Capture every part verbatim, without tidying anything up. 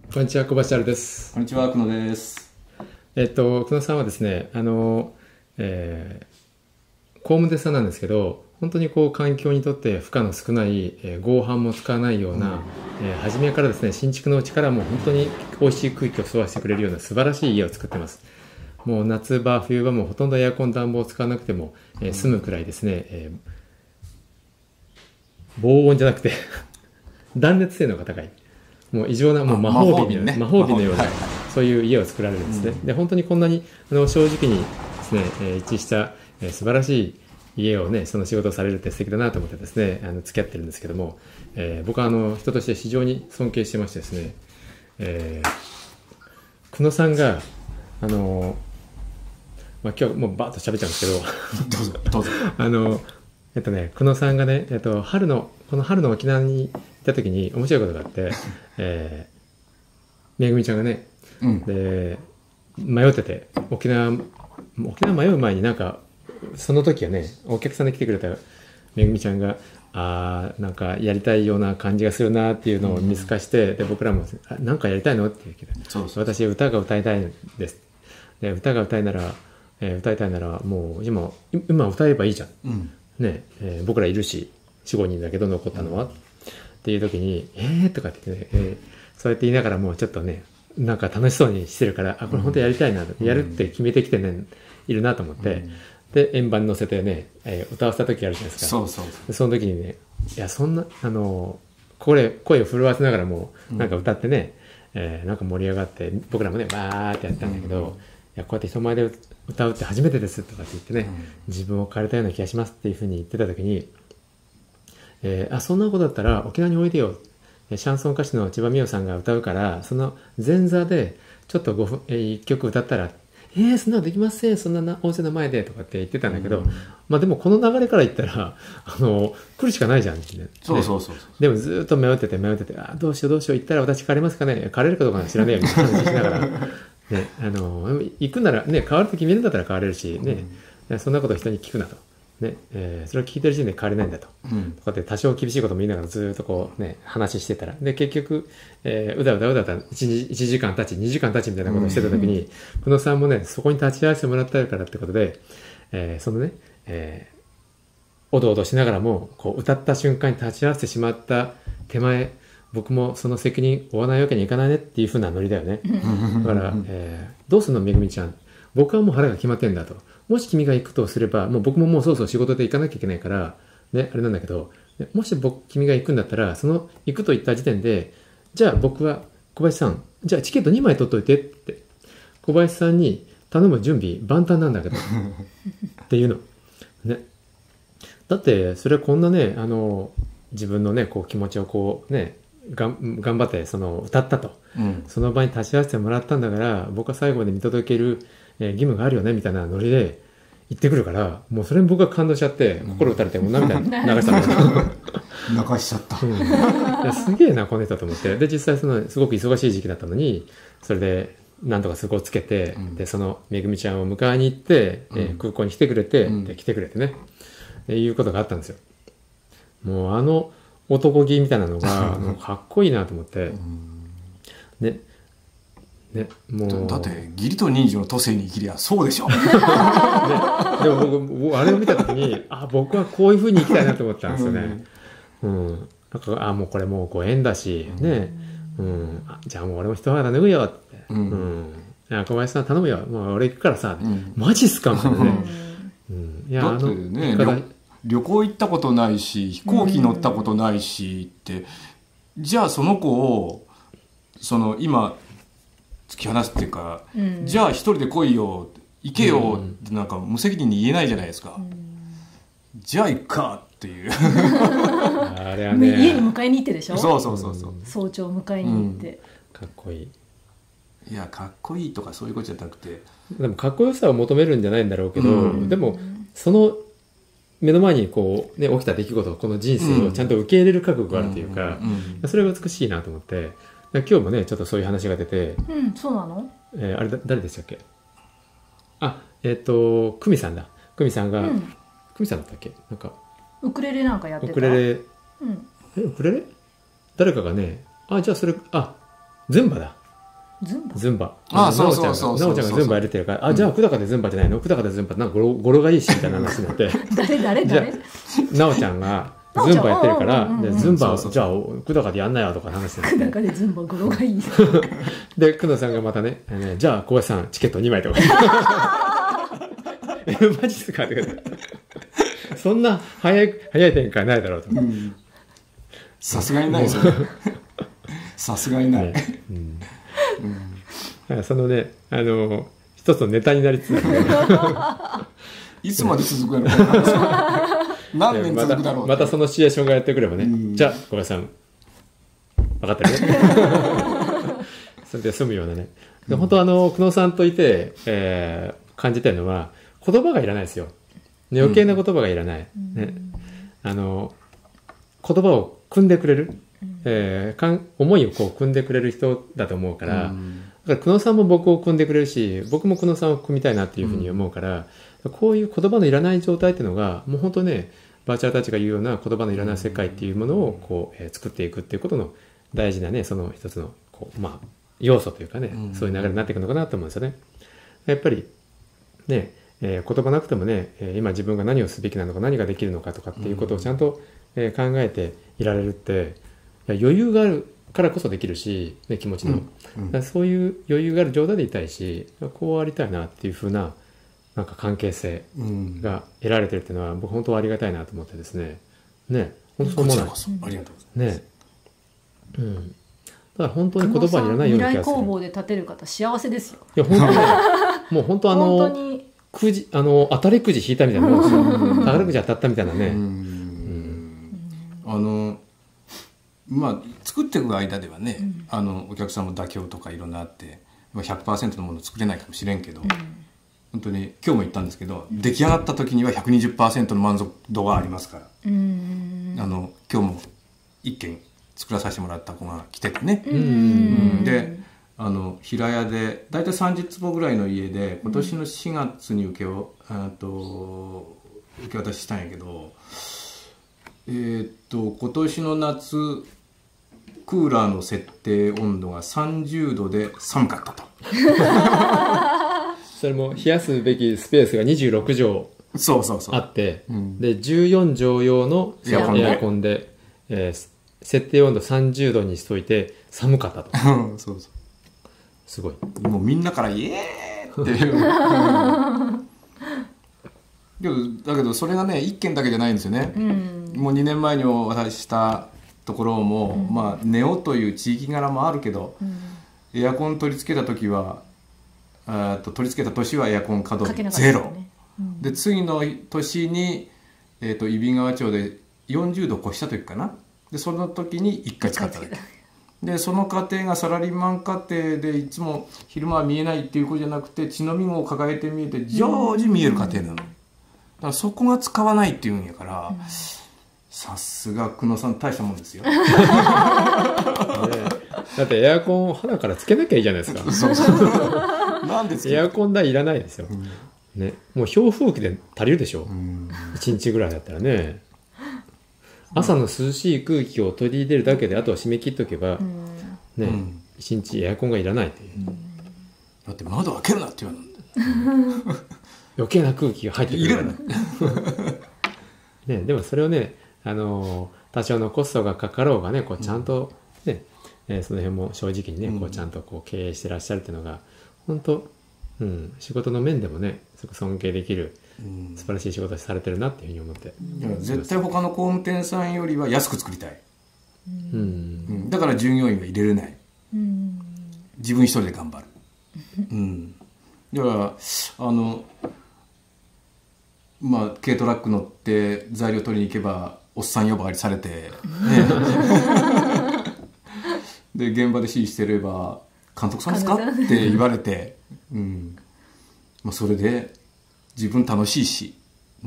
こんにちは、小橋あるです。 こんにちは、久野です。 えっと、久野さんはですね、あの、えー、工務店さんなんですけど、本当にこう環境にとって負荷の少ない、えー、合板も使わないような、うんえー、初めからですね、新築のうちからもう本当に美味しい空気を吸わせてくれるような素晴らしい家を作ってます。もう夏場、冬場もほとんどエアコン、暖房を使わなくても、えー、済むくらいですね、えー、防音じゃなくて断熱性能が高い。もう異常なもう魔法瓶の、ね、魔法瓶のような、はいはい、そういう家を作られるんですね、うん、で本当にこんなにあの正直にですね、えー、一致した、えー、素晴らしい家をねその仕事をされるって素敵だなと思ってですねあの付き合ってるんですけども、えー、僕はあの人として非常に尊敬してましてですね、えー、久野さんがあの、まあ、今日もうバーッと喋っちゃうんですけどどうぞどうぞあのえっとね久野さんがね、えっと、春のこの春の沖縄に行った時に面白いことがあってえー、めぐみちゃんがね、うん、で迷ってて沖縄沖縄迷う前になんかその時はねお客さんで来てくれためぐみちゃんがあーなんかやりたいような感じがするなっていうのを見透かして、うん、で僕らもなんかやりたいのって言うけどそうそう私歌が歌いたいんですで歌が歌いなら、えー、歌いたいならもう今今歌えばいいじゃん、うんねえー、僕らいるし よん,ご 人だけど残ったのは、うんっていう時にえーとかって言ってね、えー、そうやって言いながらもうちょっとねなんか楽しそうにしてるからあこれ本当やりたいな、うん、やるって決めてきてねいるなと思って、うん、で円盤に乗せてね、えー、歌わせた時あるじゃないですかそうそうそうその時にねいやそんなあのこれ声を震わせながらもなんか歌ってね、うんえー、なんか盛り上がって僕らもねバーってやったんだけど、うん、いやこうやって人前で歌うって初めてですとかって言ってね、うん、自分を変えたような気がしますっていうふうに言ってた時にえー、あそんなことだったら沖縄においでよシャンソン歌手の千葉美代さんが歌うからその前座でちょっとごふん、えー、いっきょく歌ったらえー、そんなのできませんそんな音声の前でとかって言ってたんだけど、うん、まあでもこの流れから言ったらあの来るしかないじゃんって、ね、 そうそうそうそうでもずっと迷ってて迷っててあどうしようどうしよう行ったら私帰れますかね帰れるかどうか知らねえよみたいな話しながら、ね、あの行くならね変わると決めるんだったら変われるしね、うん、そんなこと人に聞くなとねえー、それを聞いてる時点で変われないんだと、うん、とかって多少厳しいことも言いながらずっとこうね話してたらで結局、えー、うだうだうだうだ 1, いちじかん経ちにじかん経ちみたいなことをしてた時に、うん、久野さんもねそこに立ち会わせてもらってるからってことで、えー、そのね、えー、おどおどしながらもこう歌った瞬間に立ち会わせてしまった手前僕もその責任負わないわけにいかないねっていう風なノリだよねだから、えー、どうすんのめぐみちゃん僕はもう腹が決まってんだともし君が行くとすればもう僕ももうそろそろ仕事で行かなきゃいけないからねあれなんだけどもし僕君が行くんだったらその行くと言った時点でじゃあ僕は小林さんじゃあチケットにまい取っといてって小林さんに頼む準備万端なんだけどっていうのねだってそれはこんなねあの自分のねこう気持ちをこうねがん頑張ってその歌ったと、うん、その場に立ち会わせてもらったんだから僕は最後まで見届ける、えー、義務があるよねみたいなノリで言ってくるからもうそれに僕は感動しちゃって心打たれてもう涙流したんだ流しちゃった、うん、いやすげえなこの人と思ってで実際そのすごく忙しい時期だったのにそれでなんとかそこをつけて、うん、でそのめぐみちゃんを迎えに行って、うんえー、空港に来てくれて、うん、で来てくれてねっていうことがあったんですよもうあの男気みたいなのがもうかっこいいなと思ってねねもうだって義理と人情の都政に生きりゃそうでしょ、ね、 でも 僕, 僕あれを見た時にあ僕はこういう風に生きたいなと思ったんですよね、うんうん、なんかあもうこれもうご縁だし、ねうん、あじゃあもう俺も一肌脱ぐよって、うんうん、小林さん頼むよもう俺行くからさ、うん、マジっすかみたいなね、 うん、いやだってね旅行行ったことないし飛行機乗ったことないしって、うん、じゃあその子をその今突き放すっていうか、うん、じゃあ一人で来いよ行けよってなんか無責任に言えないじゃないですか、うん、じゃあ行くかっていうあれはね家に迎えに行ってでしょそうそうそうそう、 うん、早朝迎えに行って、 うん、かっこいいいやかっこいいとかそういうことじゃなくてでもかっこよさを求めるんじゃないんだろうけど、うん、でもその目の前にこう、ね、起きた出来事この人生をちゃんと受け入れる覚悟があるというか、うんうん、それが美しいなと思って今日もねちょっとそういう話が出てうんそうなの、 えー、あれだ誰でしたっけあえっ、ー、と久美さんだ久美さんが、うん、久美さんだったっけなんかウクレレなんかやってたウクレレ、うん、えウクレレ誰かがねあじゃあそれあズンバだズンバズンバ。 ああ、そうなおちゃんが、 そうそうそう。 なおちゃんがズンバやれてるから、あ、じゃあ、久高でズンバじゃないの、久高でズンバってなんか語呂語呂がいいし、みたいな話になって。 誰誰じゃ誰あ、なおちゃんが、ズンバやってるから、 うんうんうんうんでズンバを、 そうそうじゃあ、久高でやんなよ、とか話になって。 久高でズンバ語呂がいい。 で、久野さんがまたね、あのねじゃあ、小林さん、チケットにまいとか。え、マジっすかって言ってそんな早い、早い展開ないだろうと。 うんさすがにないですよね。さすがにない。 ねうんうん、そのね、あの、一つのネタになりつつあるいつまで続くやろう何年また続くだろうまたそのシチュエーションがやってくればね、 うんじゃあ小林さん分かってるねそれで済むようなね、で本当あの久野さんといて、えー感じたいのは言葉がいらないですよ、ね、余計な言葉がいらない、 うんね、あの言葉を組んでくれる、えーかん思いをこう組んでくれる人だと思うから、 うんだから久野さんも僕を組んでくれるし、僕も久野さんを組みたいなっていうふうに思うから、うん、こういう言葉のいらない状態っていうのがもう本当ね、バーチャルたちが言うような言葉のいらない世界っていうものをこう、えー作っていくっていうことの大事なね、その一つのこう、まあ、要素というかね、うん、そういう流れになっていくのかなと思うんですよね。やっぱりね、えー、言葉なくてもね、えー、今自分が何をすべきなのか、何ができるのかとかっていうことをちゃんと、えー、考えていられるって、いや余裕があるからこそできるし、ね、気持ちの、うんうん、そういう余裕がある状態でいたいし、こうありたいなっていう風ななんか関係性が得られてるっていうのは、僕本当はありがたいなと思ってですね。ね、本当そう思わない。 こちらこそありがとうございます。 ね、うん。だから本当に言葉にいらないような気がする。 未来工房で建てる方幸せですよ。 いや本当にもう本当あの本当にくじあの当たりくじ引いたみたいなもんですよ。宝くじ当たったみたいなね。うんうん、あの。まあ、作っていく間ではね、うん、あのお客さんも妥協とかいろんなあって ひゃくパーセント のものを作れないかもしれんけど、うん、本当に今日も言ったんですけど、うん、出来上がった時には ひゃくにじゅっパーセント の満足度がありますから、うん、あの今日も一軒作らさせてもらった子が来ててね、うん、であの平屋で大体さんじゅっつぼぐらいの家で今年のしがつに受けを、あと受け渡ししたんやけど、えー、っと今年の夏クーラーの設定温度がさんじゅうどで寒かったとそれも冷やすべきスペースがにじゅうろくじょうそうそうそうあって、うん、でじゅうよんじょう用のエアコンで、エアコンで、えー、設定温度さんじゅうどにしといて寒かったとそうそうすごいもうみんなからイエーっていうけどだけどそれがねいっけんだけじゃないんですよね、うん、もうにねんまえにお渡ししたところも、うん、まあネオという地域柄もあるけど、うん、エアコン取り付けた時はあと取り付けた年はエアコン稼働ゼロ、ねうん、で次の年に、えー、と揖斐川町でよんじゅうど越した時かなでその時にいっかい使っただけでその家庭がサラリーマン家庭でいつも昼間は見えないっていう子じゃなくて血のみ子を抱えて見えて常時見える家庭なの、うん、だからそこが使わないっていうんやから、うんさすが久野さん大したもんですよ、ね、 だってエアコンを鼻からつけなきゃいいじゃないですかそうそうなんですエアコン代いらないですよ、うんね、もう氷風機で足りるでしょ、うん、いちにちぐらいだったらね朝の涼しい空気を取り入れるだけであとは締め切っとけば、うんねうん、いちにちエアコンがいらないという、うん、 だって窓開けるなって言われるんだ余計な空気が入ってくるからね、でもそれをねあの多少のコストがかかろうがねこうちゃんと、ねうんえー、その辺も正直にね、うん、こうちゃんとこう経営してらっしゃるっていうのが本当、うん、仕事の面でもねすごく尊敬できる、うん、素晴らしい仕事をされてるなっていうふうに思って、 うん、絶対他の工務店さんよりは安く作りたい、うんうん、だから従業員は入れれない、うん、自分一人で頑張る、うん、だからあのまあ、軽トラック乗って材料取りに行けばおっさん呼ばわりされて、ね、で現場で指示してれば監督さんですかって言われて、うんまあ、それで自分楽しいし、うん、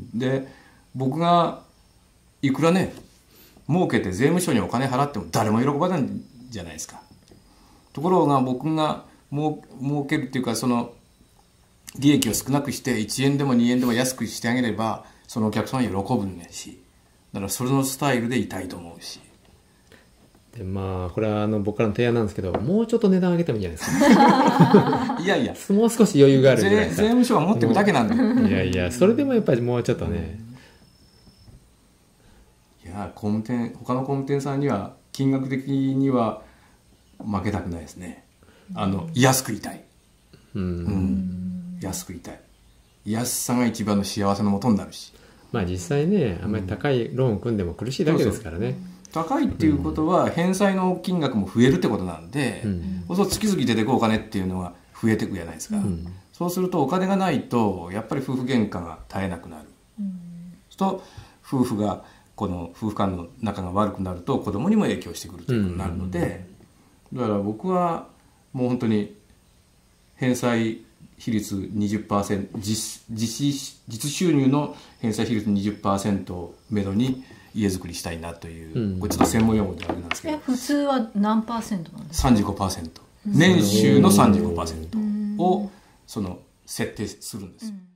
で僕がいくらね儲けて税務署にお金払っても誰も喜ばないんじゃないですか。ところが僕が儲けるっていうかその利益を少なくしていちえんでもにえんでも安くしてあげればそのお客さんは喜ぶんだしだからそれのスタイルでいたいと思うしでまあこれはあの僕からの提案なんですけど、もうちょっと値段上げてもいいんじゃないですか。 いやいやもう少し余裕があるんじゃないですか。 税務署は持ってるだけなんだよ。 いやいや、それでもやっぱりもうちょっとね、 いや工務店他の工務店さんには金額的には負けたくないですね。あの安くいたい、 うん、 うん、安くいたい。安さが一番の幸せのもとになるし、 まあ実際ね、あんまり高いローン組んでも苦しいだけですからね。 高いっていうことは返済の金額も増えるってことなんで、うん、そう月々出てくお金っていうのは増えていくじゃないですか、うん、そうするとお金がないとやっぱり夫婦喧嘩が絶えなくなる、うん、そうすると夫婦がこの夫婦間の仲が悪くなると子供にも影響してくるということになるので、うん、だから僕はもう本当に返済比率 にじゅっパーセント 実, 実, 実収入の返済比率 にじゅっパーセント をめどに家づくりしたいなという、うん、これちょっと専門用語であれなんですけど、 え普通は何パーセントなんですか？ さんじゅうごパーセント、年収の さんじゅうごパーセント をその設定するんです、うん